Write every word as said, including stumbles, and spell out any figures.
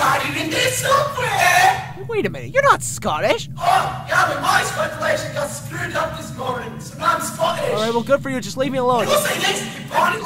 hiding in this somewhere. Wait a minute, you're not Scottish. Oh, yeah, but my speculation got screwed up this morning, so now I'm Scottish. All right, well, good for you. Just leave me alone. You'll say next to you, Bonnie.